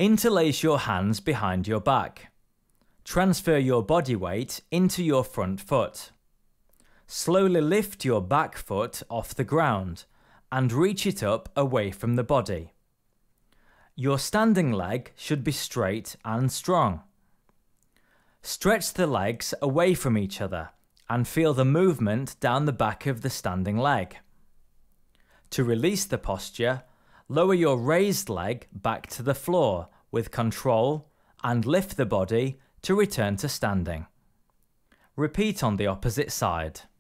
Interlace your hands behind your back. Transfer your body weight into your front foot. Slowly lift your back foot off the ground and reach it up away from the body. Your standing leg should be straight and strong. Stretch the legs away from each other and feel the movement down the back of the standing leg. To release the posture, lower your raised leg back to the floor with control and lift the body to return to standing. Repeat on the opposite side.